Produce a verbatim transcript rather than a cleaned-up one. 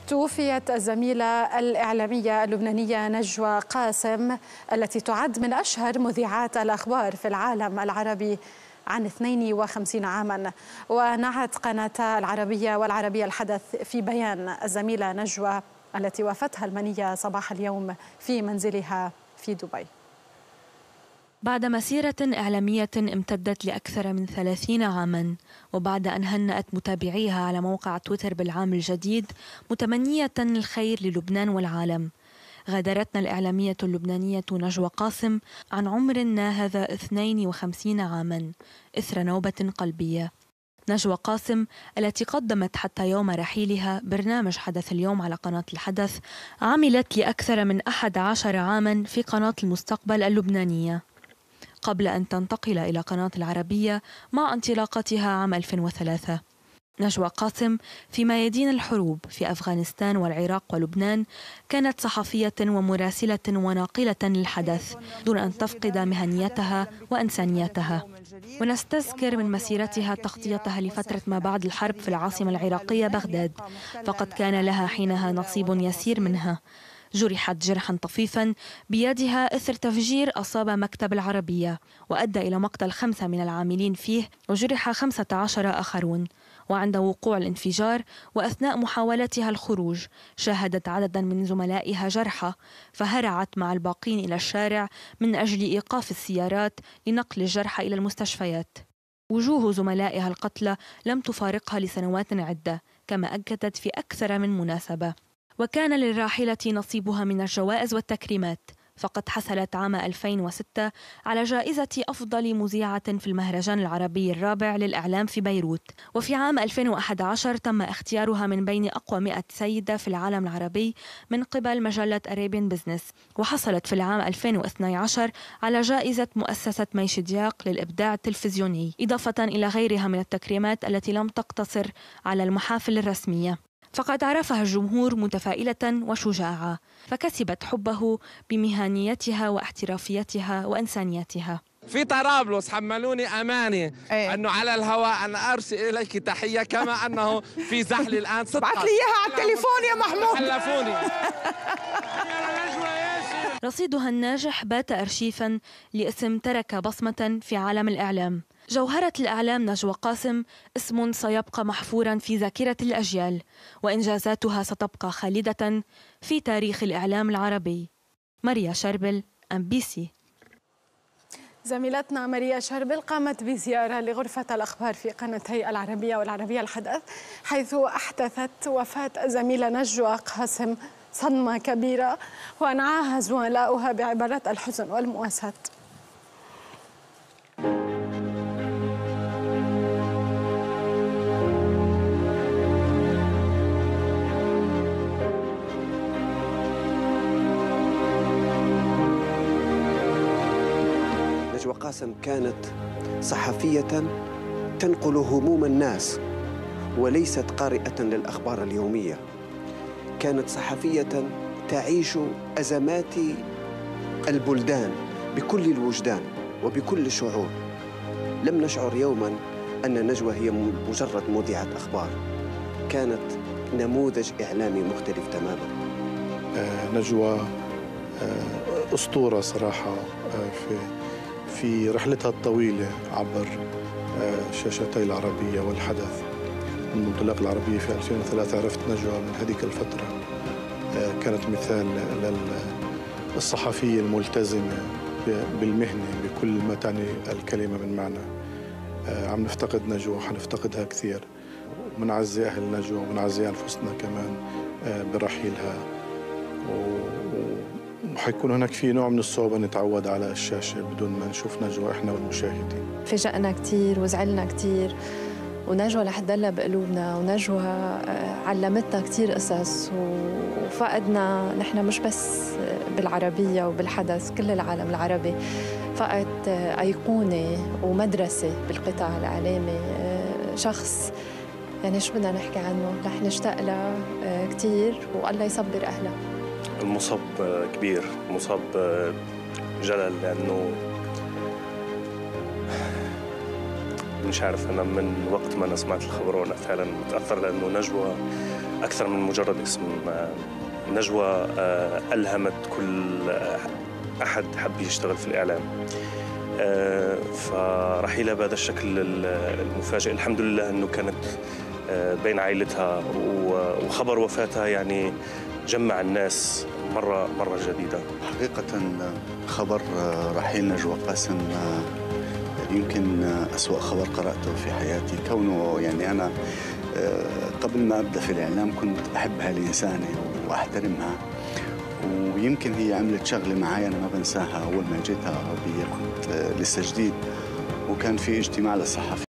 توفيت الزميلة الإعلامية اللبنانية نجوى قاسم التي تعد من أشهر مذيعات الأخبار في العالم العربي عن اثنين وخمسين عاما. ونعت قناة العربية والعربية الحدث في بيان الزميلة نجوى التي وافتها المنية صباح اليوم في منزلها في دبي. بعد مسيرة إعلامية امتدت لأكثر من ثلاثين عاماً، وبعد أن هنأت متابعيها على موقع تويتر بالعام الجديد متمنية الخير للبنان والعالم، غادرتنا الإعلامية اللبنانية نجوى قاسم عن عمر ناهز اثنين وخمسين عاماً إثر نوبة قلبية. نجوى قاسم التي قدمت حتى يوم رحيلها برنامج حدث اليوم على قناة الحدث، عملت لأكثر من أحد عشر عاماً في قناة المستقبل اللبنانية قبل أن تنتقل إلى قناة العربية مع انطلاقتها عام ألفين وثلاثة. نجوى قاسم في ميادين الحروب في أفغانستان والعراق ولبنان كانت صحفية ومراسلة وناقلة للحدث دون أن تفقد مهنيتها وإنسانيتها. ونستذكر من مسيرتها تغطيتها لفترة ما بعد الحرب في العاصمة العراقية بغداد، فقد كان لها حينها نصيب يسير منها. جرحت جرحا طفيفا بيدها إثر تفجير أصاب مكتب العربية وأدى إلى مقتل خمسة من العاملين فيه، وجرح خمسة عشر آخرون. وعند وقوع الانفجار وأثناء محاولتها الخروج شاهدت عددا من زملائها جرحى، فهرعت مع الباقين إلى الشارع من أجل إيقاف السيارات لنقل الجرحى إلى المستشفيات. وجوه زملائها القتلى لم تفارقها لسنوات عدة كما أكدت في أكثر من مناسبة. وكان للراحلة نصيبها من الجوائز والتكريمات، فقد حصلت عام ألفين وستة على جائزة أفضل مذيعة في المهرجان العربي الرابع للإعلام في بيروت. وفي عام ألفين وأحد عشر تم اختيارها من بين أقوى مئة سيدة في العالم العربي من قبل مجلة أريبيان بزنس. وحصلت في العام ألفين واثني عشر على جائزة مؤسسة ميشدياق للإبداع التلفزيوني، إضافة إلى غيرها من التكريمات التي لم تقتصر على المحافل الرسمية. فقد عرفها الجمهور متفائلة وشجاعة، فكسبت حبه بمهنيتها واحترافيتها وإنسانيتها. في طرابلس حملوني أماني أيه؟ أنه على الهواء أن أرسل إليك تحية، كما أنه في زحل الآن صدقا. بعت لي إياها على التليفون يا محمود. حلفوني. رصيدها الناجح بات أرشيفا لاسم ترك بصمة في عالم الإعلام. جوهرة الإعلام نجوى قاسم اسم سيبقى محفورا في ذاكرة الأجيال، وإنجازاتها ستبقى خالدة في تاريخ الإعلام العربي. ماريا شربل، أم بي سي. زميلتنا ماريا شربل قامت بزيارة لغرفة الأخبار في قناتي العربية والعربية الحدث، حيث أحدثت وفاة الزميلة نجوى قاسم صدمة كبيرة، وأنعاها زملاؤها بعبارات الحزن والمواساة. نجوى قاسم كانت صحفية تنقل هموم الناس وليست قارئة للأخبار اليومية. كانت صحفية تعيش أزمات البلدان بكل الوجدان وبكل الشعور. لم نشعر يوما أن نجوى هي مجرد مذيعة أخبار، كانت نموذج إعلامي مختلف تماما. آه نجوى آه أسطورة صراحة آه في في رحلتها الطويلة عبر آه شاشتي العربية والحدث. من منطلق العربية في ألفين وثلاثة عرفت نجوى من هذيك الفترة، آه كانت مثال للصحفية الملتزمة بالمهنة بكل ما تعني الكلمة من معنى. آه عم نفتقد نجوى وحنفتقدها كثير، ومنعزي أهل نجوى ومنعزي أنفسنا كمان آه برحيلها، وحيكون هناك في نوع من الصعوبة نتعود على الشاشة بدون ما نشوف نجوى إحنا والمشاهدين. فاجأنا كثير وزعلنا كثير، ونجوى رح تضلها بقلوبنا، ونجوى علمتنا كثير قصص، وفقدنا نحن مش بس بالعربية وبالحدث، كل العالم العربي فقد أيقونة ومدرسة بالقطاع الإعلامي، شخص يعني شو بدنا نحكي عنه، رح نشتاق له كثير، والله يصبر أهله. المصاب كبير، مصاب جلل، لأنه مش عارف، أنا من وقت ما أنا سمعت الخبر وأنا فعلا متأثر، لأنه نجوى أكثر من مجرد اسم. نجوى ألهمت كل أحد حب يشتغل في الإعلام. فرحيلها بهذا الشكل المفاجئ الحمد لله أنه كانت بين عائلتها، وخبر وفاتها يعني جمع الناس مرة مرة جديدة. حقيقة خبر رحيل نجوى قاسم يمكن أسوأ خبر قرأته في حياتي، كونه يعني أنا قبل ما أبدأ في الإعلام كنت أحبها لإنسانة وأحترمها، ويمكن هي عملت شغلة معايا أنا ما بنساها. أول ما جيتها عربية كنت لسه جديد، وكان في اجتماع للصحفيين